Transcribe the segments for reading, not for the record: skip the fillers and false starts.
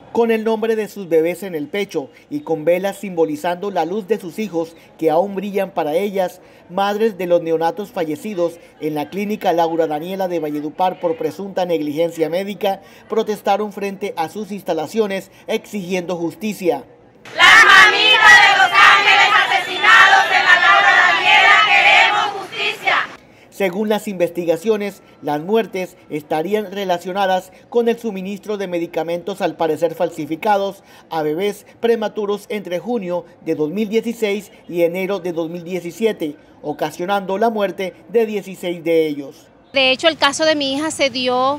Con el nombre de sus bebés en el pecho y con velas simbolizando la luz de sus hijos que aún brillan para ellas, madres de los neonatos fallecidos en la clínica Laura Daniela de Valledupar por presunta negligencia médica, protestaron frente a sus instalaciones exigiendo justicia. Las mamitas de los ángeles asesinados en la Laura Daniela queremos justicia. Según las investigaciones, las muertes estarían relacionadas con el suministro de medicamentos al parecer falsificados a bebés prematuros entre junio de 2016 y enero de 2017, ocasionando la muerte de 16 de ellos. De hecho, el caso de mi hija se dio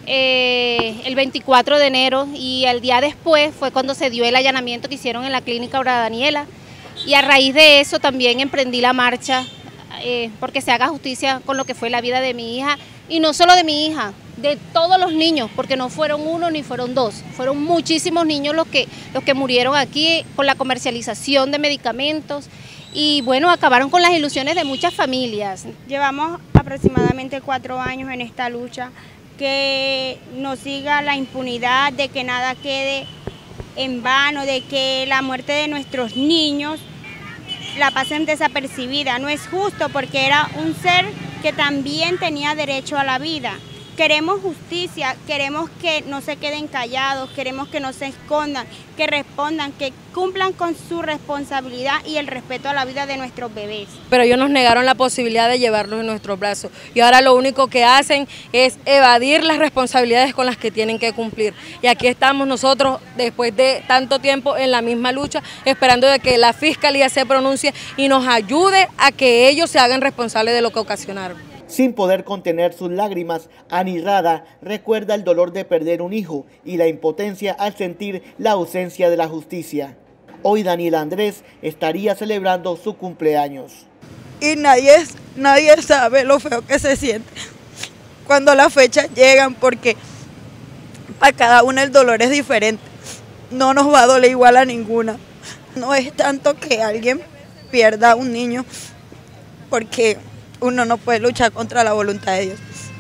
el 24 de enero y el día después fue cuando se dio el allanamiento que hicieron en la clínica Laura Daniela, y a raíz de eso también emprendí la marcha porque se haga justicia con lo que fue la vida de mi hija, y no solo de mi hija, de todos los niños, porque no fueron uno ni fueron dos, fueron muchísimos niños los que murieron aquí con la comercialización de medicamentos, y bueno, acabaron con las ilusiones de muchas familias. Llevamos aproximadamente 4 años en esta lucha, que nos siga la impunidad, de que nada quede en vano, de que la muerte de nuestros niños la pasen desapercibida. No es justo, porque era un ser que también tenía derecho a la vida. Queremos justicia, queremos que no se queden callados, queremos que no se escondan, que respondan, que cumplan con su responsabilidad y el respeto a la vida de nuestros bebés. Pero ellos nos negaron la posibilidad de llevarlos en nuestros brazos, y ahora lo único que hacen es evadir las responsabilidades con las que tienen que cumplir. Y aquí estamos nosotros, después de tanto tiempo en la misma lucha, esperando de que la Fiscalía se pronuncie y nos ayude a que ellos se hagan responsables de lo que ocasionaron. Sin poder contener sus lágrimas, Ani Rada recuerda el dolor de perder un hijo y la impotencia al sentir la ausencia de la justicia. Hoy Daniela Andrés estaría celebrando su cumpleaños. Y nadie sabe lo feo que se siente cuando las fechas llegan, porque para cada una el dolor es diferente. No nos va a doler igual a ninguna. No es tanto que alguien pierda a un niño, porque uno no puede luchar contra la voluntad de Dios,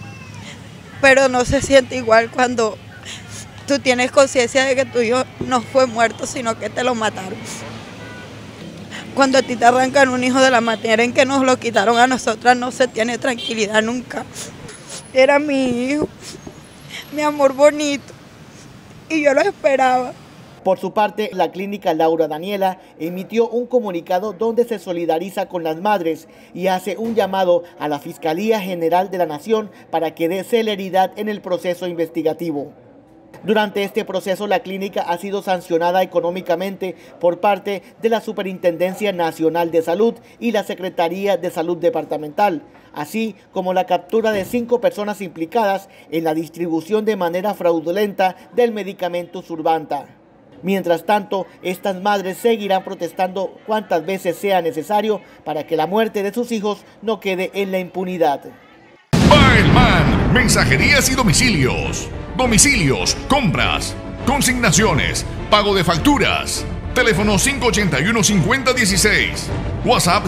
pero no se siente igual cuando tú tienes conciencia de que tu hijo no fue muerto, sino que te lo mataron. Cuando a ti te arrancan un hijo de la manera en que nos lo quitaron a nosotras, no se tiene tranquilidad nunca. Era mi hijo, mi amor bonito, y yo lo esperaba. Por su parte, la clínica Laura Daniela emitió un comunicado donde se solidariza con las madres y hace un llamado a la Fiscalía General de la Nación para que dé celeridad en el proceso investigativo. Durante este proceso, la clínica ha sido sancionada económicamente por parte de la Superintendencia Nacional de Salud y la Secretaría de Salud Departamental, así como la captura de 5 personas implicadas en la distribución de manera fraudulenta del medicamento Survanta. Mientras tanto, estas madres seguirán protestando cuantas veces sea necesario para que la muerte de sus hijos no quede en la impunidad. Baelman, mensajerías y domicilios. Domicilios, compras, consignaciones, pago de facturas. Teléfono 581-5016. WhatsApp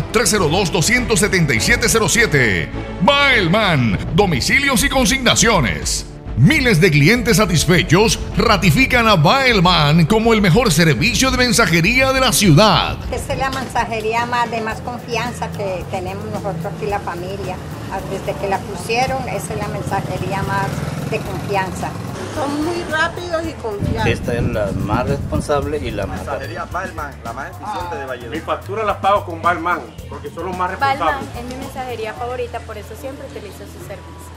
302-27707. Baelman, domicilios y consignaciones. Miles de clientes satisfechos ratifican a Baelman como el mejor servicio de mensajería de la ciudad. Esta es la mensajería de más confianza que tenemos nosotros aquí, la familia. Desde que la pusieron, esa es la mensajería más de confianza. Son muy rápidos y confiables. Esta es la más responsable y la mensajería Baelman, la más eficiente de Valledupar. Mis facturas las pago con Baelman porque son los más responsables. Baelman es mi mensajería favorita, por eso siempre utilizo su servicio.